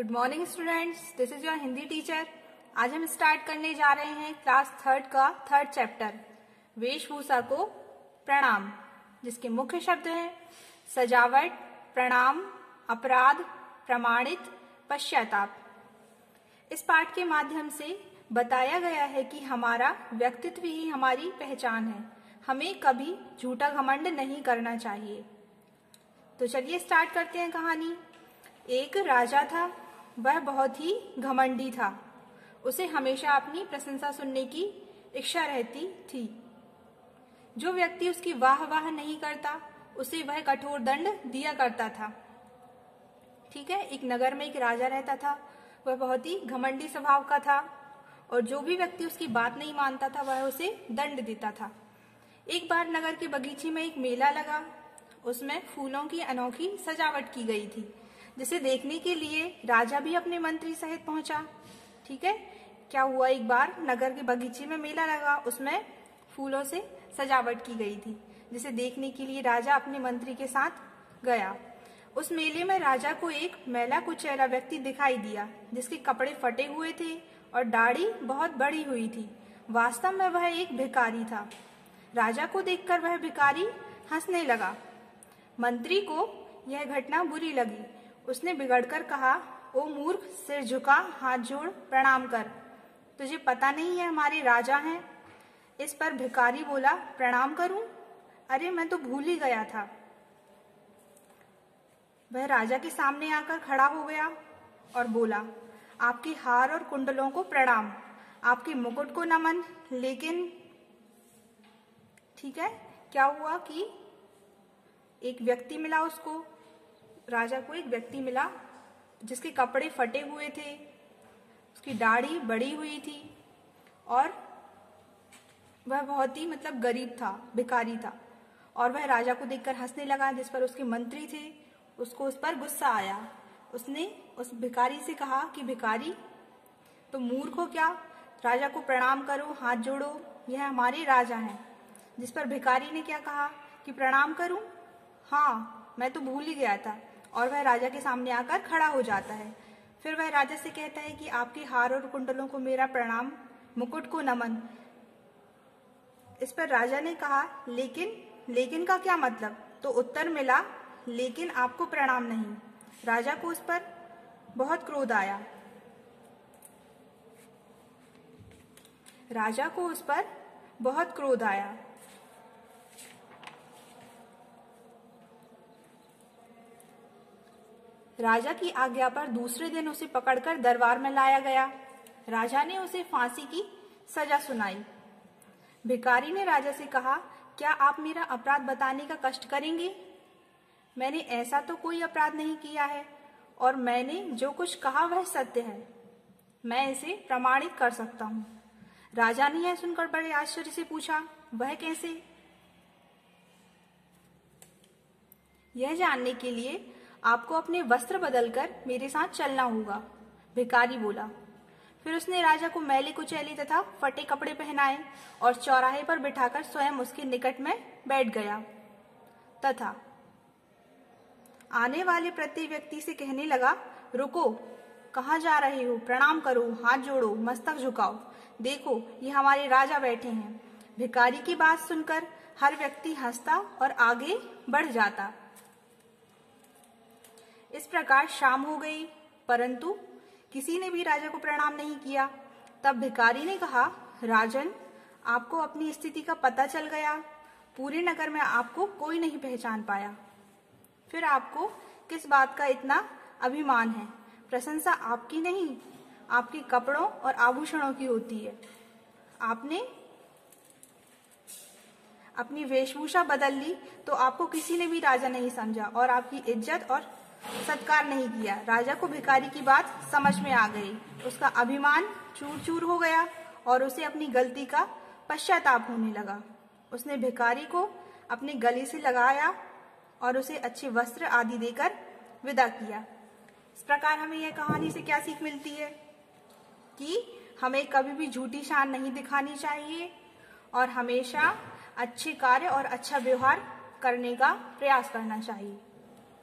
Good morning students, this is your Hindi teacher. आज हम start करने जा रहे हैं क्लास थर्ड का थर्ड चैप्टर वेशभूषा को प्रणाम, जिसके मुख्य शब्द हैं सजावट, प्रणाम, अपराध, प्रमाणित, पश्चाताप। इस पाठ के माध्यम से बताया गया है कि हमारा व्यक्तित्व ही हमारी पहचान है, हमें कभी झूठा घमंड नहीं करना चाहिए। तो चलिए स्टार्ट करते हैं कहानी। एक राजा था, वह बहुत ही घमंडी था। उसे हमेशा अपनी प्रशंसा सुनने की इच्छा रहती थी। जो व्यक्ति उसकी वाह वाह नहीं करता उसे वह कठोर दंड दिया करता था। ठीक है, एक नगर में एक राजा रहता था। वह बहुत ही घमंडी स्वभाव का था और जो भी व्यक्ति उसकी बात नहीं मानता था वह उसे दंड देता था। एक बार नगर के बगीचे में एक मेला लगा। उसमें फूलों की अनोखी सजावट की गई थी, जिसे देखने के लिए राजा भी अपने मंत्री सहित पहुंचा। ठीक है, क्या हुआ, एक बार नगर के बगीचे में मेला लगा, उसमें फूलों से सजावट की गई थी, जिसे देखने के लिए राजा अपने मंत्री के साथ गया। उस मेले में राजा को एक मैला कुचैला व्यक्ति दिखाई दिया, जिसके कपड़े फटे हुए थे और दाढ़ी बहुत बड़ी हुई थी। वास्तव में वह एक भिखारी था। राजा को देखकर वह भिखारी हंसने लगा। मंत्री को यह घटना बुरी लगी। उसने बिगड़कर कहा, ओ मूर्ख, सिर झुका, हाथ जोड़, प्रणाम कर। तुझे पता नहीं है हमारे राजा हैं? इस पर भिखारी बोला, प्रणाम करूं? अरे मैं तो भूल ही गया था। वह राजा के सामने आकर खड़ा हो गया और बोला, आपके हार और कुंडलों को प्रणाम, आपके मुकुट को नमन। लेकिन ठीक है, क्या हुआ कि एक व्यक्ति मिला उसको, राजा को एक व्यक्ति मिला जिसके कपड़े फटे हुए थे, उसकी दाढ़ी बड़ी हुई थी और वह बहुत ही गरीब था, भिखारी था। और वह राजा को देखकर हंसने लगा, जिस पर उसके मंत्री थे, उसको उस पर गुस्सा आया। उसने उस भिखारी से कहा कि भिखारी, तुम मूर्ख हो क्या? राजा को प्रणाम करो, हाथ जोड़ो, यह हमारे राजा हैं। जिस पर भिखारी ने क्या कहा कि प्रणाम करूं? हाँ, मैं तो भूल ही गया था। और वह राजा के सामने आकर खड़ा हो जाता है। फिर वह राजा से कहता है कि आपके हार और कुंडलों को मेरा प्रणाम, मुकुट को नमन। इस पर राजा ने कहा, लेकिन का क्या मतलब? तो उत्तर मिला, लेकिन आपको प्रणाम नहीं। राजा को उस पर बहुत क्रोध आया। राजा को उस पर बहुत क्रोध आया। राजा की आज्ञा पर दूसरे दिन उसे पकड़कर दरबार में लाया गया। राजा ने उसे फांसी की सजा सुनाई। भिखारी ने राजा से कहा, क्या आप मेरा अपराध बताने का कष्ट करेंगे? मैंने ऐसा तो कोई अपराध नहीं किया है और मैंने जो कुछ कहा वह सत्य है। मैं इसे प्रमाणित कर सकता हूँ। राजा ने यह सुनकर बड़े आश्चर्य से पूछा, वह कैसे? यह जानने के लिए आपको अपने वस्त्र बदलकर मेरे साथ चलना होगा, भिखारी बोला। फिर उसने राजा को मैले कुचैले तथा फटे कपड़े पहनाए और चौराहे पर बिठाकर स्वयं उसके निकट में बैठ गया तथा आने वाले प्रत्येक व्यक्ति से कहने लगा, रुको, कहाँ जा रहे हो? प्रणाम करो, हाथ जोड़ो, मस्तक झुकाओ, देखो ये हमारे राजा बैठे हैं। भिखारी की बात सुनकर हर व्यक्ति हंसता और आगे बढ़ जाता। इस प्रकार शाम हो गई, परंतु किसी ने भी राजा को प्रणाम नहीं किया। तब भिखारी ने कहा, राजन, आपको अपनी स्थिति का पता चल गया। पूरे नगर में आपको कोई नहीं पहचान पाया। फिर आपको किस बात का इतना अभिमान है? प्रशंसा आपकी नहीं, आपके कपड़ों और आभूषणों की होती है। आपने अपनी वेशभूषा बदल ली तो आपको किसी ने भी राजा नहीं समझा और आपकी इज्जत और सत्कार नहीं किया। राजा को भिखारी की बात समझ में आ गई। उसका अभिमान चूर चूर हो गया और उसे अपनी गलती का पश्चाताप होने लगा। उसने भिखारी को अपने गले से लगाया और उसे अच्छे वस्त्र आदि देकर विदा किया। इस प्रकार हमें यह कहानी से क्या सीख मिलती है कि हमें कभी भी झूठी शान नहीं दिखानी चाहिए और हमेशा अच्छे कार्य और अच्छा व्यवहार करने का प्रयास करना चाहिए।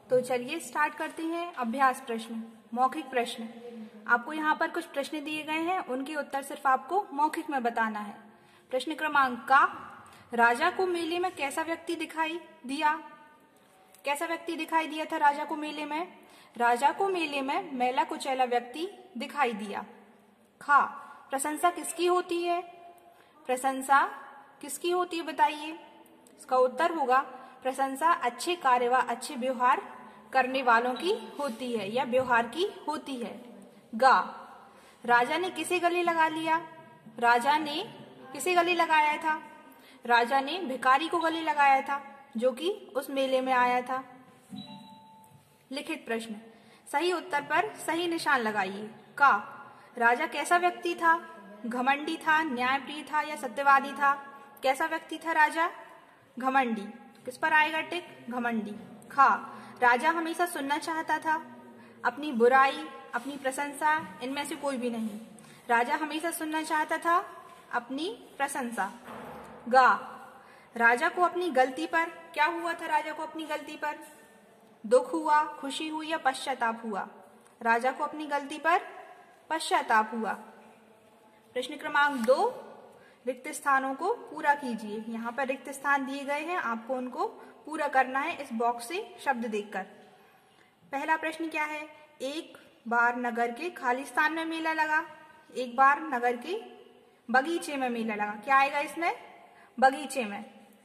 तो चलिए स्टार्ट करते हैं। अभ्यास प्रश्न, मौखिक प्रश्न। आपको यहाँ पर कुछ प्रश्न दिए गए हैं, उनके उत्तर सिर्फ आपको मौखिक में बताना है। प्रश्न क्रमांक का, राजा को मेले में कैसा व्यक्ति दिखाई दिया? कैसा व्यक्ति दिखाई दिया था राजा को मेले में? राजा को मेले में मैला कुचैला व्यक्ति दिखाई दिया। खा, प्रशंसा किसकी होती है? प्रशंसा किसकी होती है बताइए? इसका उत्तर होगा प्रशंसा अच्छे कार्य व अच्छे व्यवहार करने वालों की होती है या व्यवहार की होती है। गा, राजा ने किसे गले लगा लिया? राजा ने किसे गले लगाया था? राजा ने भिखारी को गले लगाया था जो कि उस मेले में आया था। लिखित प्रश्न, सही उत्तर पर सही निशान लगाइए। का, राजा कैसा व्यक्ति था? घमंडी था, न्यायप्रिय था या सत्यवादी था? कैसा व्यक्ति था राजा? घमंडी। किस पर आएगा टिक? घमंडी। खा, राजा हमेशा सुनना चाहता था। अपनी बुराई, अपनी प्रशंसा, इनमें से कोई भी नहीं। राजा हमेशा सुनना चाहता था अपनी प्रशंसा। गा, राजा को अपनी गलती पर क्या हुआ था? राजा को अपनी गलती पर दुख हुआ, खुशी हुई या पश्चाताप हुआ? राजा को अपनी गलती पर पश्चाताप हुआ। प्रश्न क्रमांक 2, रिक्त स्थानों को पूरा कीजिए। यहाँ पर रिक्त स्थान दिए गए हैं, आपको उनको पूरा करना है इस बॉक्स से शब्द देखकर। पहला प्रश्न क्या है? एक बार नगर के खाली स्थान में मेला लगा। एक बार नगर के बगीचे में मेला लगा। क्या आएगा इसमें? बगीचे में।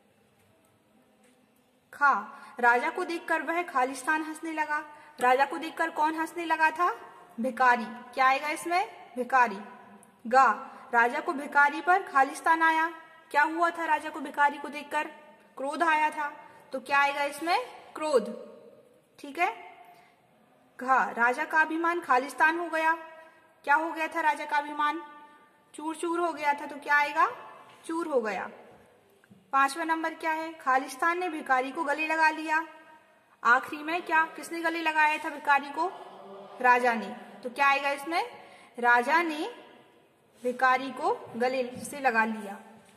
खा, राजा को देखकर वह खाली स्थान हंसने लगा। राजा को देखकर कौन हंसने लगा था? भिखारी। क्या आएगा इसमें? भिखारी। गा, राजा को भिखारी पर खाली स्थान आया। क्या हुआ था राजा को भिखारी को देखकर? क्रोध आया था। तो क्या आएगा इसमें? क्रोध। ठीक है। घा, राजा का अभिमान खालिस्तान हो गया। क्या हो गया था राजा का अभिमान? चूर चूर हो गया था। तो क्या आएगा? चूर हो गया। 5वां नंबर क्या है? खालिस्तान ने भिखारी को गले लगा लिया। आखिरी में क्या, किसने गले लगाया था भिखारी को? राजा ने। तो क्या आएगा इसमें? राजा ने भिखारी को गले से लगा लिया।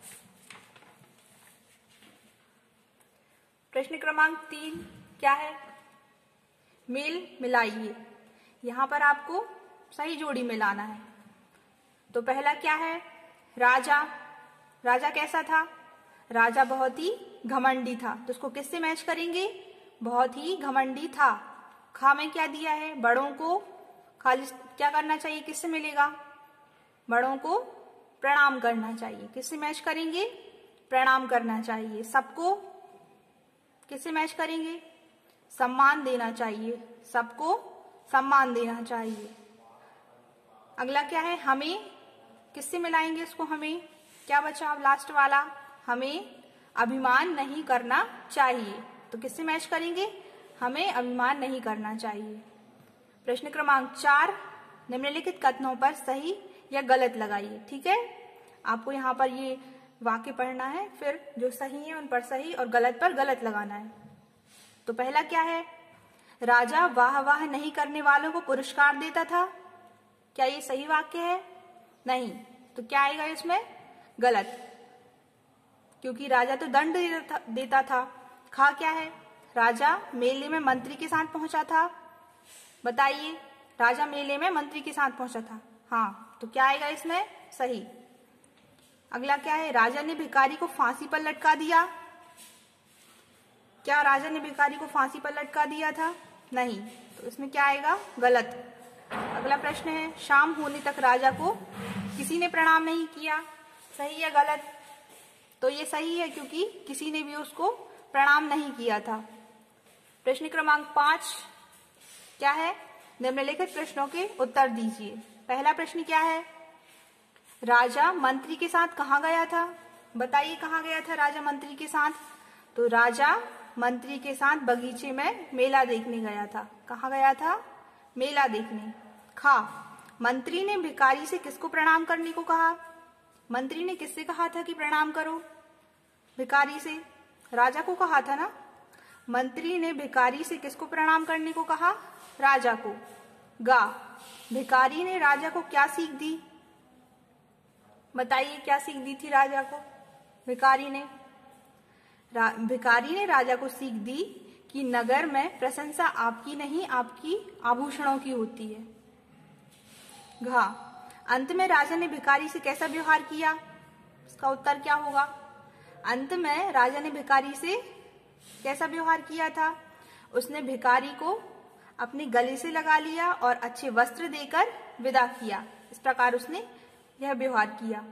प्रश्न क्रमांक 3 क्या है? मेल मिलाइए। यहाँ पर आपको सही जोड़ी मिलाना है। तो पहला क्या है? राजा। राजा कैसा था? राजा बहुत ही घमंडी था। तो उसको किससे मैच करेंगे? बहुत ही घमंडी था। खा में क्या दिया है? बड़ों को खाली क्या करना चाहिए? किससे मिलेगा? बड़ों को प्रणाम करना चाहिए। किससे मैच करेंगे? प्रणाम करना चाहिए। सबको किससे मैच करेंगे? सम्मान देना चाहिए। सबको सम्मान देना चाहिए। अगला क्या है? हमें किससे मिलाएंगे इसको? हमें क्या बचा अब लास्ट वाला? हमें अभिमान नहीं करना चाहिए। तो किससे मैच करेंगे? हमें अभिमान नहीं करना चाहिए। प्रश्न क्रमांक 4, निम्नलिखित कथनों पर सही या गलत लगाइए। ठीक है, आपको यहाँ पर ये वाक्य पढ़ना है, फिर जो सही है उन पर सही और गलत पर गलत लगाना है। तो पहला क्या है? राजा वाह वाह नहीं करने वालों को पुरस्कार देता था। क्या ये सही वाक्य है? नहीं। तो क्या आएगा इसमें? गलत, क्योंकि राजा तो दंड देता था। खा क्या है? राजा मेले में मंत्री के साथ पहुंचा था। बताइए, राजा मेले में मंत्री के साथ पहुंचा था। हाँ, तो क्या आएगा इसमें? सही। अगला क्या है? राजा ने भिखारी को फांसी पर लटका दिया। क्या राजा ने भिखारी को फांसी पर लटका दिया था? नहीं। तो इसमें क्या आएगा? गलत। अगला प्रश्न है, शाम होने तक राजा को किसी ने प्रणाम नहीं किया। सही या गलत? तो ये सही है, क्योंकि किसी ने भी उसको प्रणाम नहीं किया था। प्रश्न क्रमांक 5 क्या है? निम्नलिखित प्रश्नों के उत्तर दीजिए। पहला प्रश्न क्या है? राजा मंत्री के साथ कहाँ गया था? बताइए, कहाँ गया था राजा मंत्री के साथ? तो राजा मंत्री के साथ बगीचे में मेला देखने गया था। कहाँ गया था? मेला देखने। खा, मंत्री ने भिखारी से किसको प्रणाम करने को कहा? मंत्री ने किससे कहा था कि प्रणाम करो? भिखारी से। राजा को कहा था ना। मंत्री ने भिखारी से किसको प्रणाम करने को कहा? राजा को। गा, भिखारी ने राजा को क्या सीख दी? बताइए, क्या सीख दी थी राजा को भिखारी ने? भिखारी ने राजा को सीख दी कि नगर में प्रशंसा आपकी नहीं आपकी आभूषणों की होती है। घ, अंत में राजा ने भिखारी से कैसा व्यवहार किया? इसका उत्तर क्या होगा? अंत में राजा ने भिखारी से कैसा व्यवहार किया था? उसने भिखारी को अपने गले से लगा लिया और अच्छे वस्त्र देकर विदा किया। इस प्रकार उसने यह व्यवहार किया।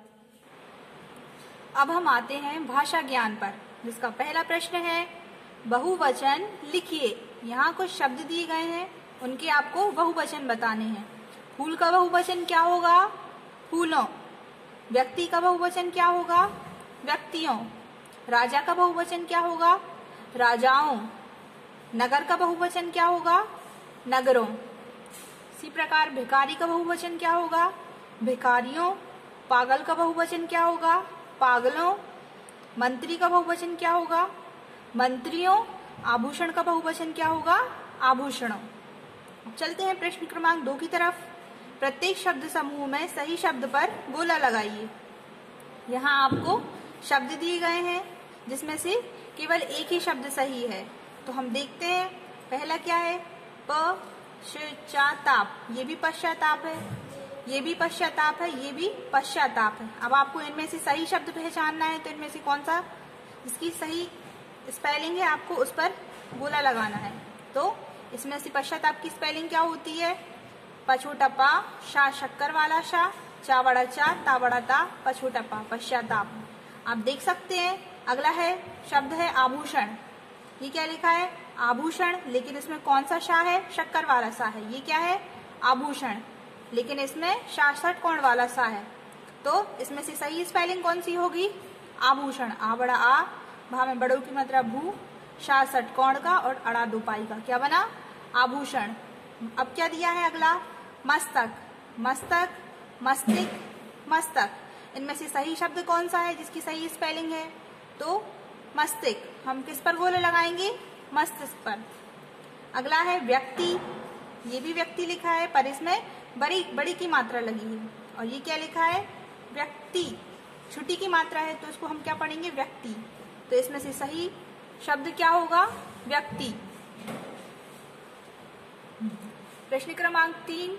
अब हम आते हैं भाषा ज्ञान पर, जिसका पहला प्रश्न है बहुवचन लिखिए। यहाँ कुछ शब्द दिए गए हैं, उनके आपको बहुवचन बताने हैं। फूल का बहुवचन क्या होगा? फूलों। व्यक्ति का बहुवचन क्या होगा? व्यक्तियों। राजा का बहुवचन क्या होगा? राजाओं। नगर का बहुवचन क्या होगा? नगरों। इसी प्रकार भिखारी का बहुवचन क्या होगा? भिखारियों। पागल का बहुवचन क्या होगा? पागलों। मंत्री का बहुवचन क्या होगा? मंत्रियों। आभूषण का बहुवचन क्या होगा? आभूषणों। चलते हैं प्रश्न क्रमांक 2 की तरफ। प्रत्येक शब्द समूह में सही शब्द पर गोला लगाइए। यहाँ आपको शब्द दिए गए हैं, जिसमें से केवल एक ही शब्द सही है। तो हम देखते हैं, पहला क्या है? पश्चाताप। ये भी पश्चाताप है, ये भी पश्चाताप है, ये भी पश्चाताप है। अब आपको इनमें से सही शब्द पहचानना है, तो इनमें से कौन सा इसकी सही स्पेलिंग है, आपको उस पर गोला लगाना है। तो इसमें से पश्चाताप की स्पेलिंग क्या होती है? प छोटा पा, शा शक्कर वाला शा, चा बड़ा चा, ता बड़ा ता, प छोटा पा, पश्चाताप। आप देख सकते हैं अगला है शब्द है आभूषण। ये क्या लिखा है? आभूषण, लेकिन इसमें कौन सा शा है? शक्कर वाला सा है। ये क्या है? आभूषण, लेकिन इसमें शासठ कोण वाला सा है। तो इसमें से सही स्पेलिंग कौन सी होगी? आभूषण। आ बड़ा आ, भा में बड़ों की मात्रा भू, शासठ कोण का और अड़ा दो पाई का, क्या बना? आभूषण। अब क्या दिया है अगला? मस्तक। मस्तक, मस्तिष्क, मस्तक। इनमें से सही शब्द कौन सा है जिसकी सही स्पेलिंग है? तो मस्तिष्क। हम किस पर गोले लगाएंगे? मस्तिष्क पर। अगला है व्यक्ति। ये भी व्यक्ति लिखा है, पर इसमें बड़ी की मात्रा लगी है। और ये क्या लिखा है? व्यक्ति। छोटी की मात्रा है, तो इसको हम क्या पढ़ेंगे? व्यक्ति। तो इसमें से सही शब्द क्या होगा? व्यक्ति। प्रश्न क्रमांक 3,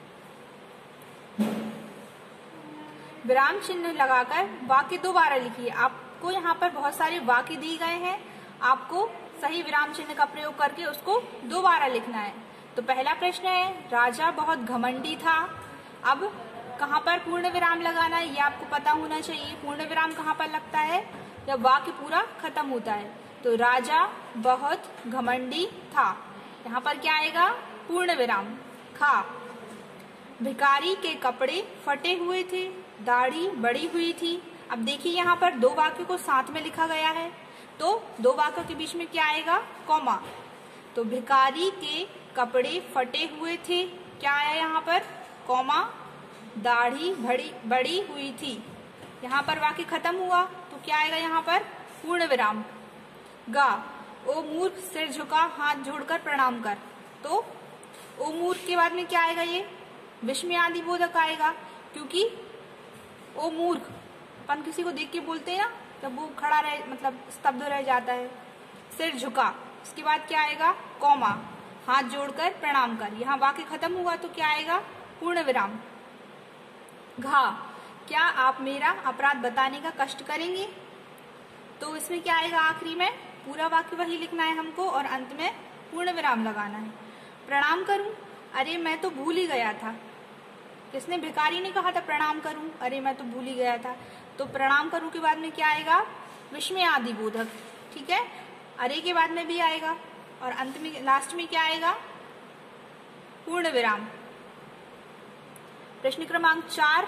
विराम चिन्ह लगाकर वाक्य दोबारा लिखिए। आपको यहाँ पर बहुत सारे वाक्य दिए गए हैं, आपको सही विराम चिन्ह का प्रयोग करके उसको दोबारा लिखना है। तो पहला प्रश्न है, राजा बहुत घमंडी था। अब कहाँ पर पूर्ण विराम लगाना है, ये आपको पता होना चाहिए। पूर्ण विराम कहाँ पर लगता है? जब वाक्य पूरा खत्म होता है। तो राजा बहुत घमंडी था, यहाँ पर क्या आएगा? पूर्ण विराम। खा, भिखारी के कपड़े फटे हुए थे, दाढ़ी बड़ी हुई थी। अब देखिए यहाँ पर दो वाक्यों को साथ में लिखा गया है, तो दो वाक्यों के बीच में क्या आएगा? कॉमा। तो भिखारी के कपड़े फटे हुए थे, क्या आया यहाँ पर? कॉमा। दाढ़ी बड़ी हुई थी। यहाँ पर वाक्य खत्म हुआ, तो क्या आएगा यहाँ पर? पूर्ण विराम। गा, ओ मूर्ख सिर झुका हाथ जोड़कर प्रणाम कर। तो ओ मूर्ख के बाद में क्या आएगा? ये विस्मयादि बोधक आएगा, क्योंकि ओ मूर्ख अपन किसी को देख के बोलते हैं ना, जब वो खड़ा रहे मतलब स्तब्ध रह जाता है। सिर झुका, इसके बाद क्या आएगा? कॉमा, हाथ जोड़कर प्रणाम कर। यहाँ वाक्य खत्म हुआ, तो क्या आएगा? पूर्ण विराम। घा, क्या आप मेरा अपराध बताने का कष्ट करेंगे? तो इसमें क्या आएगा? आखिरी में पूरा वाक्य वही लिखना है हमको और अंत में पूर्ण विराम लगाना है। प्रणाम करूं, अरे मैं तो भूल ही गया था। किसने? भिखारी ने कहा था प्रणाम करूं, अरे मैं तो भूल ही गया था। तो प्रणाम करूं के बाद में क्या आएगा? विस्मयादि बोधक। ठीक है, अरे के बाद में भी आएगा और अंत में लास्ट में क्या आएगा? पूर्ण विराम। प्रश्न क्रमांक 4,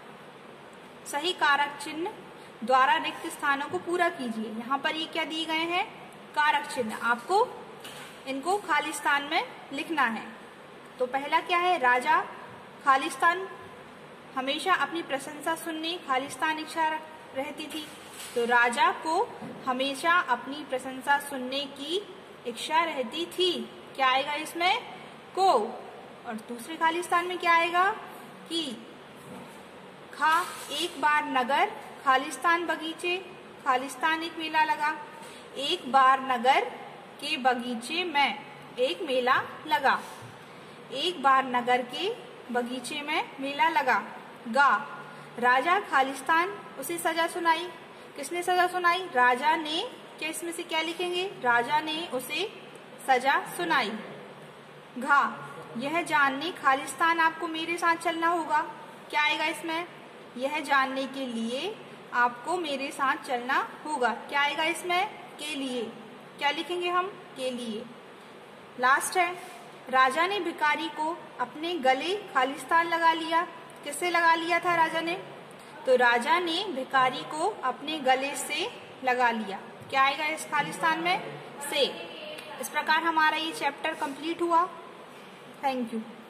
सही कारक चिन्ह द्वारा रिक्त स्थानों को पूरा कीजिए। यहाँ पर ये क्या दिए गए हैं? कारक चिन्ह। आपको इनको खाली स्थान में लिखना है। तो पहला क्या है? राजा खाली स्थान, हमेशा अपनी प्रशंसा सुनने खाली स्थान इच्छा रहती थी। तो राजा को हमेशा अपनी प्रशंसा सुनने की इच्छा रहती थी, क्या आएगा इसमें? को। और दूसरे खाली स्थान में क्या आएगा? की। खा, एक बार नगर खालिस्तान बगीचे, खालिस्तान एक मेला लगा। एक बार नगर के बगीचे में एक मेला लगा। एक बार नगर के बगीचे में मेला लगा। गा, राजा खालिस्तान उसे सजा सुनाई। किसने सजा सुनाई? राजा ने। क्या इसमें से क्या लिखेंगे? राजा ने उसे सजा सुनाई। घा, यह जानने खालिस्तान आपको मेरे साथ चलना होगा। क्या आएगा इसमें? यह जानने के लिए आपको मेरे साथ चलना होगा। क्या आएगा इसमें? के लिए। क्या लिखेंगे हम? के लिए। लास्ट है, राजा ने भिखारी को अपने गले खालिस्तान लगा लिया। किससे लगा लिया था राजा ने? तो राजा ने भिखारी को अपने गले से लगा लिया। क्या आएगा इस खालिस्तान में? से। इस प्रकार हमारा ये चैप्टर कंप्लीट हुआ। Thank you.